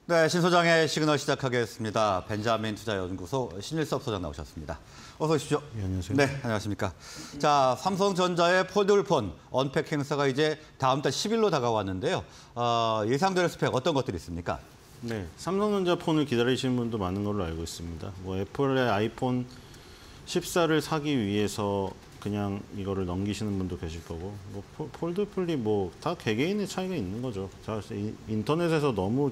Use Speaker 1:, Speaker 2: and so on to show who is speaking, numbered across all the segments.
Speaker 1: 네, 신 소장의 시그널 시작하겠습니다. 벤자민 투자연구소 신일섭 소장 나오셨습니다. 어서 오십시오.
Speaker 2: 네, 안녕하세요.
Speaker 1: 네, 안녕하십니까. 자, 삼성전자의 폴더블폰 언팩 행사가 이제 다음 달 10일로 다가왔는데요. 예상되는 스펙 어떤 것들이 있습니까?
Speaker 2: 네, 삼성전자 폰을 기다리시는 분도 많은 걸로 알고 있습니다. 뭐 애플의 아이폰 14를 사기 위해서 그냥 이거를 넘기시는 분도 계실 거고, 뭐 폴드 플립 뭐 다 개개인의 차이가 있는 거죠. 자, 인터넷에서 너무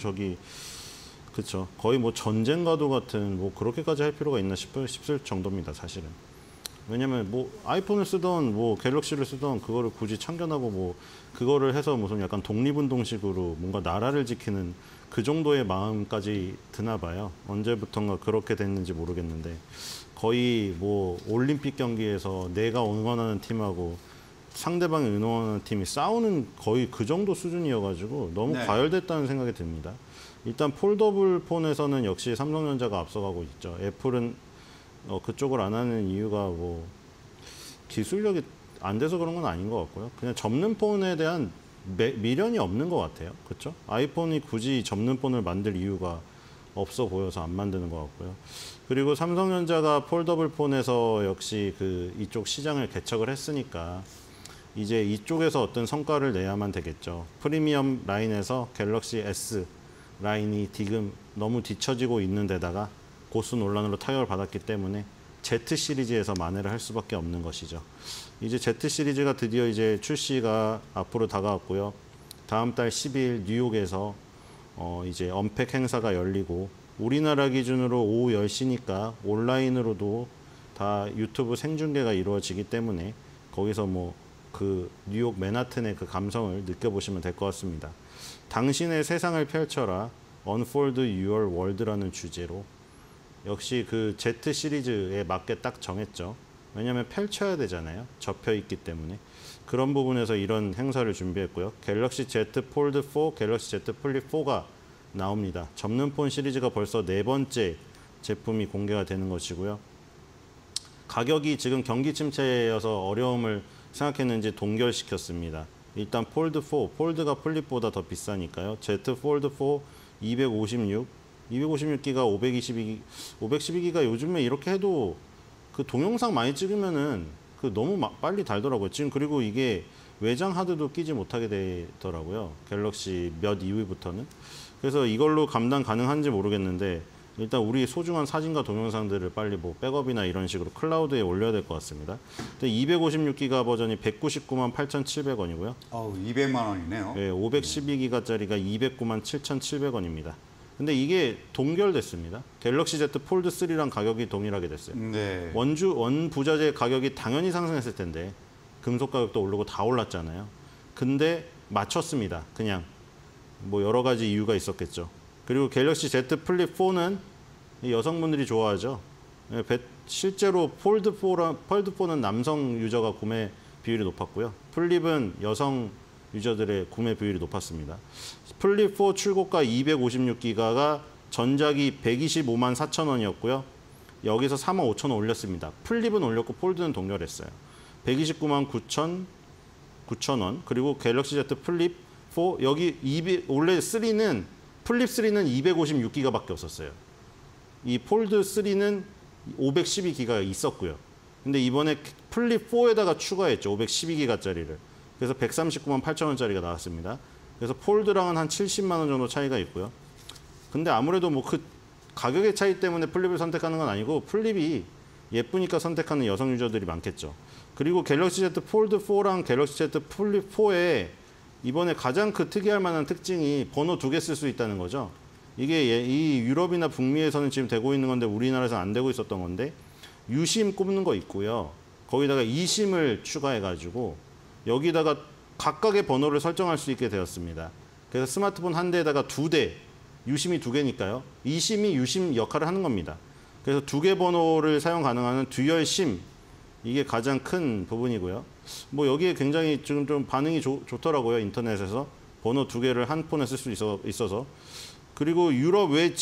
Speaker 2: 그쵸, 거의 뭐 전쟁과도 같은 뭐 그렇게까지 할 필요가 있나 싶을 정도입니다, 사실은. 왜냐면 뭐 아이폰을 쓰던 뭐 갤럭시를 쓰던 그거를 굳이 참견하고 뭐 그거를 해서 무슨 약간 독립운동식으로 뭔가 나라를 지키는 그 정도의 마음까지 드나 봐요. 언제부턴가 그렇게 됐는지 모르겠는데 거의 뭐 올림픽 경기에서 내가 응원하는 팀하고 상대방이 응원하는 팀이 싸우는 거의 그 정도 수준이어가지고 너무
Speaker 1: 네.
Speaker 2: 과열됐다는 생각이 듭니다. 일단 폴더블 폰에서는 역시 삼성전자가 앞서가고 있죠. 애플은 그쪽을 안 하는 이유가 뭐 기술력이 안 돼서 그런 건 아닌 것 같고요. 그냥 접는 폰에 대한 미련이 없는 것 같아요. 그렇죠? 아이폰이 굳이 접는 폰을 만들 이유가 없어 보여서 안 만드는 것 같고요. 그리고 삼성전자가 폴더블 폰에서 역시 이쪽 시장을 개척을 했으니까 이제 이쪽에서 어떤 성과를 내야만 되겠죠. 프리미엄 라인에서 갤럭시 S 라인이 지금 너무 뒤처지고 있는 데다가 고수 논란으로 타격을 받았기 때문에 Z 시리즈에서 만회를 할 수밖에 없는 것이죠. 이제 Z 시리즈가 드디어 이제 출시가 앞으로 다가왔고요. 다음 달 10일 뉴욕에서 이제 언팩 행사가 열리고 우리나라 기준으로 오후 10시니까 온라인으로도 다 유튜브 생중계가 이루어지기 때문에 거기서 뭐 뉴욕 맨하튼의 그 감성을 느껴보시면 될 것 같습니다. 당신의 세상을 펼쳐라, Unfold Your World라는 주제로 역시 그 Z 시리즈에 맞게 딱 정했죠. 왜냐하면 펼쳐야 되잖아요. 접혀 있기 때문에. 그런 부분에서 이런 행사를 준비했고요. 갤럭시 Z 폴드 4, 갤럭시 Z 플립 4가 나옵니다. 접는 폰 시리즈가 벌써 4번째 제품이 공개가 되는 것이고요. 가격이 지금 경기 침체여서 어려움을 생각했는지 동결시켰습니다. 일단 폴드 4, 폴드가 플립보다 더 비싸니까요. Z 폴드 4 256기가 512기가 요즘에 이렇게 해도 그 동영상 많이 찍으면은 너무 빨리 달더라고요. 지금 그리고 이게 외장 하드도 끼지 못하게 되더라고요. 갤럭시 몇 이후부터는. 그래서 이걸로 감당 가능한지 모르겠는데 일단 우리 소중한 사진과 동영상들을 빨리 뭐 백업이나 이런 식으로 클라우드에 올려야 될 것 같습니다. 256기가 버전이 199만 8,700원이고요.
Speaker 1: 200만 원이네요.
Speaker 2: 네, 512기가짜리가 209만 7,700원입니다. 근데 이게 동결됐습니다. 갤럭시 Z 폴드 3랑 가격이 동일하게 됐어요.
Speaker 1: 네.
Speaker 2: 원 부자재 가격이 당연히 상승했을 텐데 금속 가격도 오르고 다 올랐잖아요. 근데 맞췄습니다. 그냥 뭐 여러 가지 이유가 있었겠죠. 그리고 갤럭시 Z 플립 4는 여성분들이 좋아하죠. 실제로 폴드 4는 남성 유저가 구매 비율이 높았고요. 플립은 여성 유저들의 구매 비율이 높았습니다. 플립 4 출고가 256기가가 전작이 125만 4천 원이었고요. 여기서 4만 5천 원 올렸습니다. 플립은 올렸고 폴드는 동결했어요. 129만 9천 원. 그리고 갤럭시 Z 플립 4 여기 원래 플립 3는 256기가밖에 없었어요. 이 폴드 3는 512기가가 있었고요. 근데 이번에 플립 4에다가 추가했죠. 512기가짜리를. 그래서 139만 8천 원짜리가 나왔습니다. 그래서 폴드랑은 한 70만 원 정도 차이가 있고요. 근데 아무래도 뭐 가격의 차이 때문에 플립을 선택하는 건 아니고 플립이 예쁘니까 선택하는 여성 유저들이 많겠죠. 그리고 갤럭시 Z 폴드 4랑 갤럭시 Z 플립 4에 이번에 가장 특이할 만한 특징이 번호 2개 쓸 수 있다는 거죠. 이게 이 유럽이나 북미에서는 지금 되고 있는 건데 우리나라에서는 안 되고 있었던 건데 유심 꼽는 거 있고요. 거기다가 이심을 추가해가지고 여기다가 각각의 번호를 설정할 수 있게 되었습니다. 그래서 스마트폰 한 대에다가 2대, 유심이 2개니까요. 이심이 유심 역할을 하는 겁니다. 그래서 2개 번호를 사용 가능한 듀얼 심, 이게 가장 큰 부분이고요. 뭐 여기에 굉장히 지금 좀 반응이 좋더라고요. 인터넷에서. 번호 2개를 한 폰에 쓸 수 있어서. 그리고 유럽 외의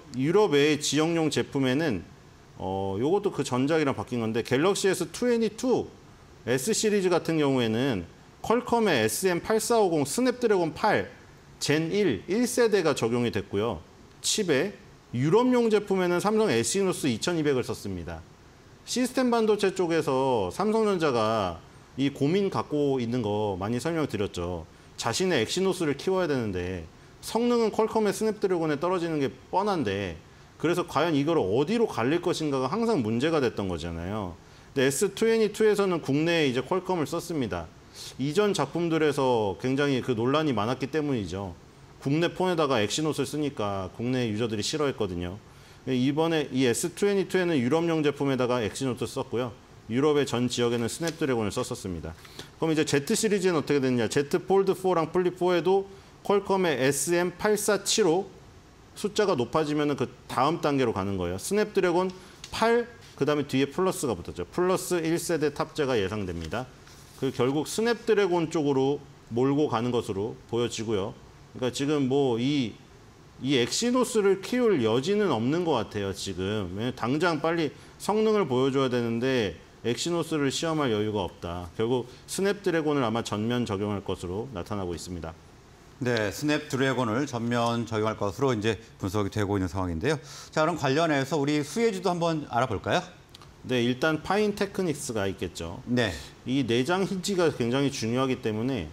Speaker 2: 지역용 제품에는 요것도 그 전작이랑 바뀐 건데 갤럭시 S22 S 시리즈 같은 경우에는 퀄컴의 SM8450 스냅드래곤 8 젠 1 1세대가 적용이 됐고요. 칩에 유럽용 제품에는 삼성 에시노스 2200을 썼습니다. 시스템 반도체 쪽에서 삼성전자가 이 고민 갖고 있는 거 많이 설명드렸죠. 자신의 엑시노스를 키워야 되는데 성능은 퀄컴의 스냅드래곤에 떨어지는 게 뻔한데 그래서 과연 이걸 어디로 갈릴 것인가가 항상 문제가 됐던 거잖아요. 근데 S22에서는 국내에 이제 퀄컴을 썼습니다. 이전 작품들에서 굉장히 그 논란이 많았기 때문이죠. 국내 폰에다가 엑시노스를 쓰니까 국내 유저들이 싫어했거든요. 이번에 이 S22에는 유럽용 제품에다가 엑시노스를 썼고요. 유럽의 전 지역에는 스냅드래곤을 썼었습니다. 그럼 이제 Z 시리즈는 어떻게 됐냐? Z 폴드 4랑 플립 4에도 퀄컴의 SM847로 숫자가 높아지면 그 다음 단계로 가는 거예요. 스냅드래곤 8, 그 다음에 뒤에 플러스가 붙었죠. 플러스 1세대 탑재가 예상됩니다. 그 결국 스냅드래곤 쪽으로 몰고 가는 것으로 보여지고요. 그러니까 지금 뭐 이 엑시노스를 키울 여지는 없는 것 같아요, 지금. 당장 빨리 성능을 보여줘야 되는데 엑시노스를 시험할 여유가 없다. 결국 스냅드래곤을 아마 전면 적용할 것으로 나타나고 있습니다.
Speaker 1: 네, 스냅드래곤을 전면 적용할 것으로 이제 분석이 되고 있는 상황인데요. 자, 그럼 관련해서 우리 수혜주도 한번 알아볼까요?
Speaker 2: 네, 일단 파인테크닉스가 있겠죠.
Speaker 1: 네.
Speaker 2: 이 내장 힌지가 굉장히 중요하기 때문에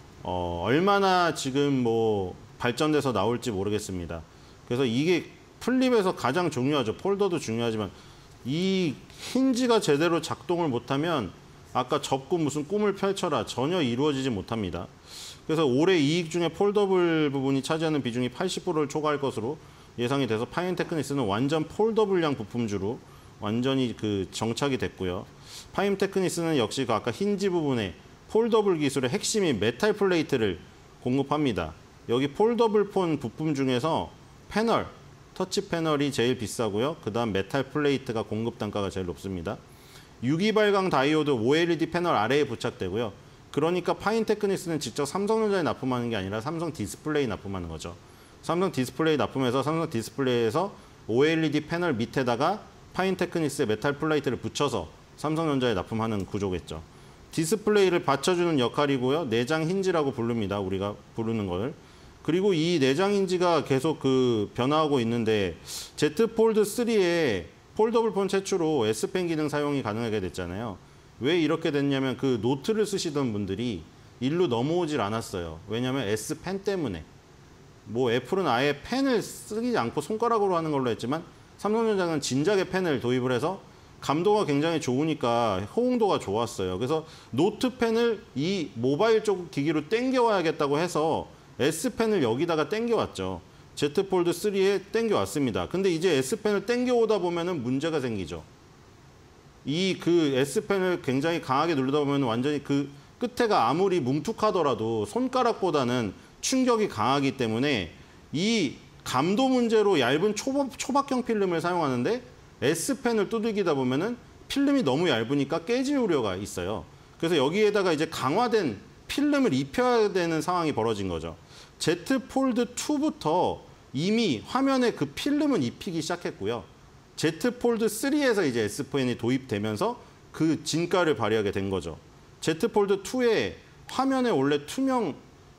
Speaker 2: 얼마나 지금 뭐 발전돼서 나올지 모르겠습니다. 그래서 이게 플립에서 가장 중요하죠. 폴더도 중요하지만 이 힌지가 제대로 작동을 못하면 아까 접고 무슨 꿈을 펼쳐라 전혀 이루어지지 못합니다. 그래서 올해 이익 중에 폴더블 부분이 차지하는 비중이 80%를 초과할 것으로 예상이 돼서 파인테크닉스는 완전 폴더블량 부품주로 완전히 그 정착이 됐고요. 파인테크닉스는 역시 그 아까 힌지 부분에 폴더블 기술의 핵심인 메탈 플레이트를 공급합니다. 여기 폴더블 폰 부품 중에서 패널, 터치 패널이 제일 비싸고요. 그 다음 메탈 플레이트가 공급 단가가 제일 높습니다. 유기발광 다이오드 OLED 패널 아래에 부착되고요. 그러니까 파인테크닉스는 직접 삼성전자에 납품하는 게 아니라 삼성 디스플레이 납품하는 거죠. 삼성 디스플레이 납품해서 삼성 디스플레이에서 OLED 패널 밑에다가 파인테크닉스의 메탈 플레이트를 붙여서 삼성전자에 납품하는 구조겠죠. 디스플레이를 받쳐주는 역할이고요. 내장 힌지라고 부릅니다. 우리가 부르는 걸. 그리고 이 내장 힌지가 계속 그 변화하고 있는데 Z 폴드 3에 폴더블 폰 최초로 S펜 기능 사용이 가능하게 됐잖아요. 왜 이렇게 됐냐면 그 노트를 쓰시던 분들이 일로 넘어오질 않았어요. 왜냐하면 S펜 때문에. 뭐 애플은 아예 펜을 쓰지 않고 손가락으로 하는 걸로 했지만 삼성전자는 진작에 펜을 도입을 해서 감도가 굉장히 좋으니까 호응도가 좋았어요. 그래서 노트펜을 이 모바일 쪽 기기로 땡겨와야겠다고 해서 S펜을 여기다가 땡겨왔죠. Z 폴드 3에 땡겨왔습니다. 근데 이제 S펜을 땡겨오다 보면은 문제가 생기죠. 이 그 S펜을 굉장히 강하게 누르다 보면 완전히 그 끝에가 아무리 뭉툭하더라도 손가락보다는 충격이 강하기 때문에 이 감도 문제로 얇은 초박형 필름을 사용하는데 S펜을 두들기다 보면은 필름이 너무 얇으니까 깨질 우려가 있어요. 그래서 여기에다가 이제 강화된 필름을 입혀야 되는 상황이 벌어진 거죠. Z 폴드 2부터 이미 화면에 그 필름은 입히기 시작했고요. Z 폴드 3에서 이제 S펜이 도입되면서 그 진가를 발휘하게 된 거죠. Z 폴드 2에 화면에 원래 투명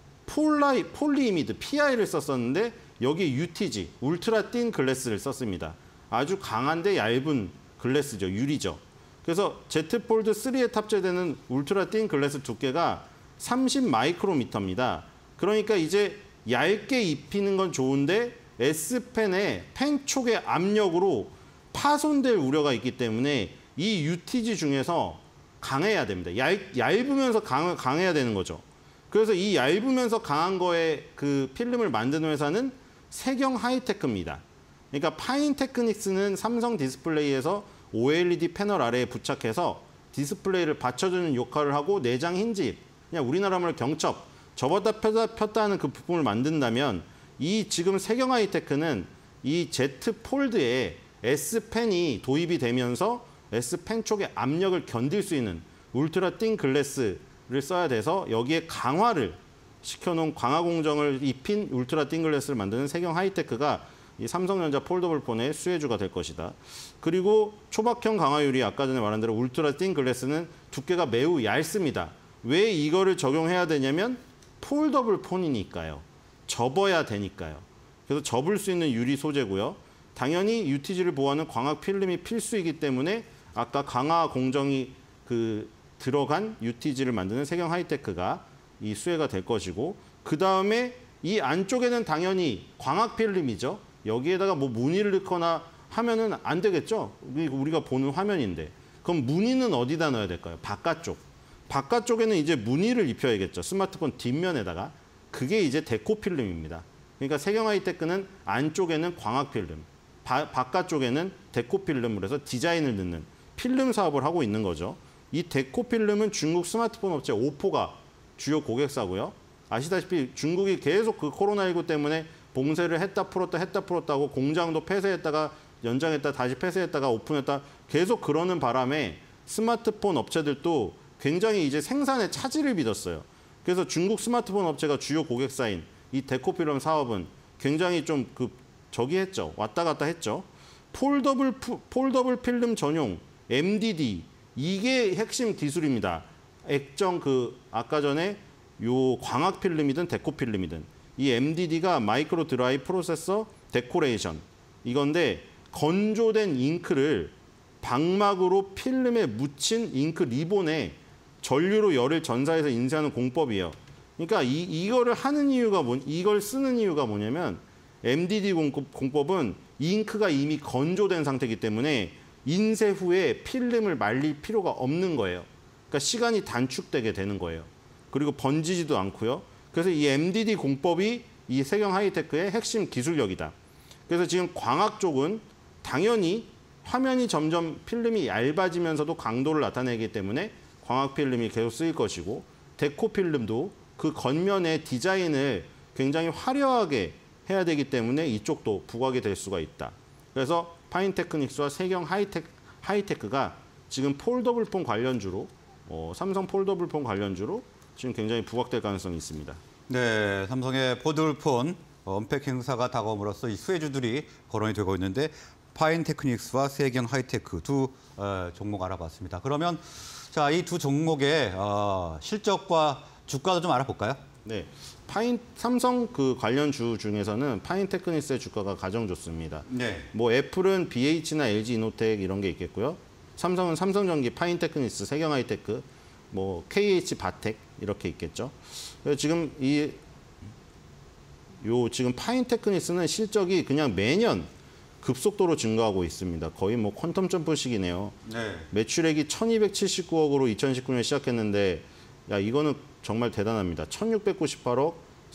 Speaker 2: 폴리이미드 PI를 썼었는데 여기 UTG, 울트라 틴 글래스를 썼습니다. 아주 강한데 얇은 글래스죠. 유리죠. 그래서 Z 폴드 3에 탑재되는 울트라 틴 글래스 두께가 30 마이크로미터입니다. 그러니까 이제 얇게 입히는 건 좋은데 S펜의 펜 촉의 압력으로 파손될 우려가 있기 때문에 이 UTG 중에서 강해야 됩니다. 얇으면서 강해야 되는 거죠. 그래서 이 얇으면서 강한 거에 그 필름을 만드는 회사는 세경 하이테크입니다. 그러니까 파인테크닉스는 삼성 디스플레이에서 OLED 패널 아래에 부착해서 디스플레이를 받쳐주는 역할을 하고 내장 힌지, 그냥 우리나라 말로 경첩, 접었다 폈다 하는 그 부품을 만든다면 이 지금 세경 하이테크는 이 Z 폴드에 S펜이 도입이 되면서 S펜 쪽의 압력을 견딜 수 있는 울트라 틴 글래스를 써야 돼서 여기에 강화를 시켜놓은 강화 공정을 입힌 울트라 틴 글래스를 만드는 세경 하이테크가 이 삼성전자 폴더블 폰의 수혜주가 될 것이다. 그리고 초박형 강화유리 아까 전에 말한 대로 울트라 틴 글래스는 두께가 매우 얇습니다. 왜 이거를 적용해야 되냐면 폴더블 폰이니까요. 접어야 되니까요. 그래서 접을 수 있는 유리 소재고요. 당연히 UTG를 보호하는 광학 필름이 필수이기 때문에 아까 강화 공정이 들어간 UTG를 만드는 세경 하이테크가 이 수혜가 될 것이고, 그 다음에 이 안쪽에는 당연히 광학 필름이죠. 여기에다가 뭐 무늬를 넣거나 하면은 안 되겠죠. 우리가 보는 화면인데. 그럼 무늬는 어디다 넣어야 될까요? 바깥쪽. 바깥쪽에는 이제 무늬를 입혀야겠죠. 스마트폰 뒷면에다가. 그게 이제 데코 필름입니다. 그러니까 세경 하이테크는 안쪽에는 광학 필름, 바깥쪽에는 데코 필름으로 해서 디자인을 넣는 필름 사업을 하고 있는 거죠. 이 데코 필름은 중국 스마트폰 업체 오포가 주요 고객사고요. 아시다시피 중국이 계속 그 코로나19 때문에 봉쇄를 했다 풀었다 하고 공장도 폐쇄했다가 연장했다 다시 폐쇄했다가 오픈했다 계속 그러는 바람에 스마트폰 업체들도 굉장히 이제 생산에 차질을 빚었어요. 그래서 중국 스마트폰 업체가 주요 고객사인 이 데코 필름 사업은 굉장히 좀 했죠. 왔다 갔다 했죠. 폴더블 필름 전용 MDD 이게 핵심 기술입니다. 액정 아까 전에 요 광학 필름이든 데코 필름이든 이 MDD가 마이크로 드라이 프로세서 데코레이션 이건데 건조된 잉크를 방막으로 필름에 묻힌 잉크 리본에 전류로 열을 전사해서 인쇄하는 공법이에요. 그러니까 이거를 하는 이유가 이걸 쓰는 이유가 뭐냐면 MDD 공법은 잉크가 이미 건조된 상태이기 때문에 인쇄 후에 필름을 말릴 필요가 없는 거예요. 그러니까 시간이 단축되게 되는 거예요. 그리고 번지지도 않고요. 그래서 이 MDD 공법이 이 세경 하이테크의 핵심 기술력이다. 그래서 지금 광학 쪽은 당연히 화면이 점점 필름이 얇아지면서도 강도를 나타내기 때문에 광학 필름이 계속 쓰일 것이고, 데코 필름도 그 겉면의 디자인을 굉장히 화려하게 해야 되기 때문에 이쪽도 부각이 될 수가 있다. 그래서 파인테크닉스와 세경 하이테크가 지금 폴더블폰 관련주로 삼성 폴더블폰 관련주로 지금 굉장히 부각될 가능성이 있습니다.
Speaker 1: 네, 삼성의 폴더블폰 언팩 행사가 다가옴으로써 이 수혜주들이 거론이 되고 있는데 파인테크닉스와 세경 하이테크 두 종목 알아봤습니다. 그러면 자, 이 두 종목의 실적과 주가도 좀 알아볼까요?
Speaker 2: 네, 삼성 관련주 중에서는 파인테크닉스의 주가가 가장 좋습니다.
Speaker 1: 네.
Speaker 2: 뭐 애플은 BH나 LG 이노텍 이런 게 있겠고요. 삼성은 삼성전기, 파인테크닉스, 세경 하이테크, 뭐 KH 바텍 이렇게 있겠죠. 그래서 지금 지금 파인테크닉스는 실적이 그냥 매년 급속도로 증가하고 있습니다. 거의 뭐 퀀텀 점프식이네요. 네. 매출액이 1,279억으로 2019년에 시작했는데 이거는 정말 대단합니다. 1,698억,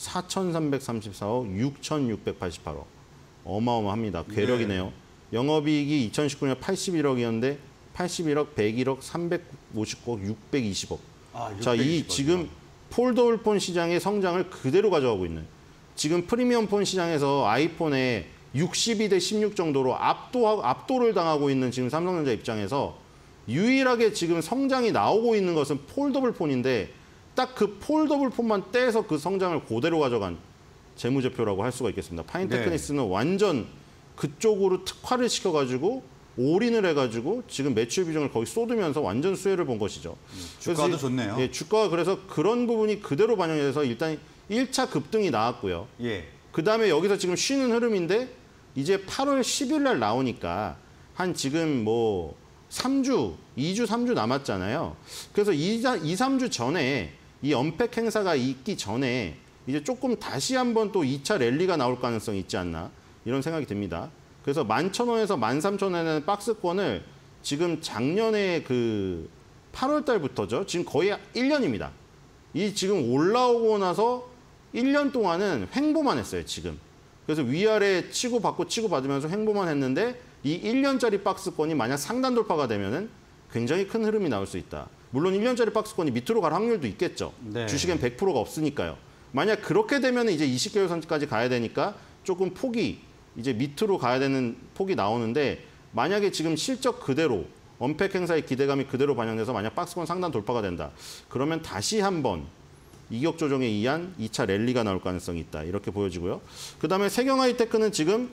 Speaker 2: 4,334억, 6,688억. 어마어마합니다. 괴력이네요. 네. 영업이익이 2019년 81억이었는데 81억, 101억, 359억, 620억. 자, 이 지금 폴더블폰 시장의 성장을 그대로 가져가고 있는. 지금 프리미엄 폰 시장에서 아이폰에 62대 16 정도로 압도를 당하고 있는 지금 삼성전자 입장에서 유일하게 지금 성장이 나오고 있는 것은 폴더블폰인데 딱 그 폴더블폰만 떼서 그 성장을 그대로 가져간 재무제표라고 할 수가 있겠습니다. 파인테크닉스는 네. 완전 그쪽으로 특화를 시켜가지고 올인을 해가지고 지금 매출 비중을 거기 쏟으면서 완전 수혜를 본 것이죠.
Speaker 1: 주가도 좋네요.
Speaker 2: 예, 주가가 그래서 그런 부분이 그대로 반영이 돼서 일단 1차 급등이 나왔고요. 예. 그다음에 여기서 지금 쉬는 흐름인데 이제 8월 10일 날 나오니까 한 지금 뭐 2주, 3주 남았잖아요. 그래서 3주 전에 이 언팩 행사가 있기 전에 이제 조금 다시 한번 또 2차 랠리가 나올 가능성이 있지 않나 이런 생각이 듭니다. 그래서 11,000원에서 13,000원에는 박스권을 지금 작년에 8월 달부터죠. 지금 거의 1년입니다. 이 지금 올라오고 나서 1년 동안은 횡보만 했어요, 지금. 그래서 위아래 치고받고 치고받으면서 횡보만 했는데 이 1년짜리 박스권이 만약 상단 돌파가 되면은 굉장히 큰 흐름이 나올 수 있다. 물론 1년짜리 박스권이 밑으로 갈 확률도 있겠죠. 네. 주식엔 100%가 없으니까요. 만약 그렇게 되면 이제 20개월 선까지 가야 되니까 조금 폭이 이제 밑으로 가야 되는 폭이 나오는데 만약에 지금 실적 그대로 언팩 행사의 기대감이 그대로 반영돼서 만약 박스권 상단 돌파가 된다. 그러면 다시 한번 이격 조정에 의한 2차 랠리가 나올 가능성이 있다. 이렇게 보여지고요. 그다음에 세경 하이테크는 지금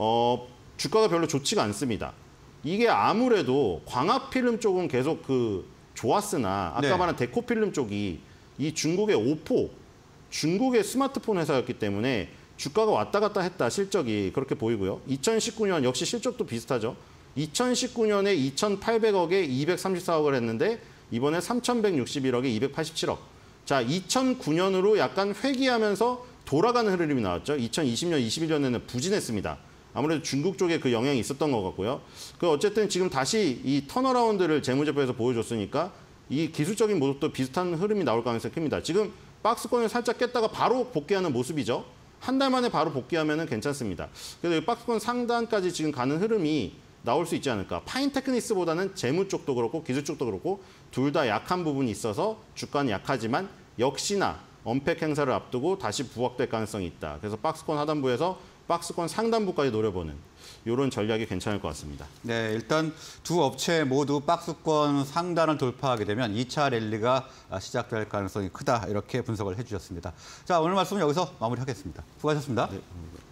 Speaker 2: 주가가 별로 좋지가 않습니다. 이게 아무래도 광학 필름 쪽은 계속 좋았으나 아까 네. 말한 데코 필름 쪽이 이 중국의 오포, 중국의 스마트폰 회사였기 때문에 주가가 왔다 갔다 했다 실적이 그렇게 보이고요. 2019년 역시 실적도 비슷하죠. 2019년에 2,800억에 234억을 했는데 이번에 3,161억에 287억. 자, 2009년으로 약간 회귀하면서 돌아가는 흐름이 나왔죠. 2020년, 21년에는 부진했습니다. 아무래도 중국 쪽에 그 영향이 있었던 것 같고요. 그 어쨌든 지금 다시 이 턴어라운드를 재무제표에서 보여줬으니까 이 기술적인 모습도 비슷한 흐름이 나올 가능성이 큽니다. 지금 박스권을 살짝 깼다가 바로 복귀하는 모습이죠. 한 달 만에 바로 복귀하면 괜찮습니다. 그래서 이 박스권 상단까지 지금 가는 흐름이 나올 수 있지 않을까. 파인테크닉스보다는 재무 쪽도 그렇고 기술 쪽도 그렇고 둘 다 약한 부분이 있어서 주가는 약하지만 역시나 언팩 행사를 앞두고 다시 부각될 가능성이 있다. 그래서 박스권 하단부에서 박스권 상단부까지 노려보는 이런 전략이 괜찮을 것 같습니다.
Speaker 1: 네, 일단 두 업체 모두 박스권 상단을 돌파하게 되면 2차 랠리가 시작될 가능성이 크다. 이렇게 분석을 해주셨습니다. 자, 오늘 말씀은 여기서 마무리하겠습니다. 수고하셨습니다.
Speaker 2: 네.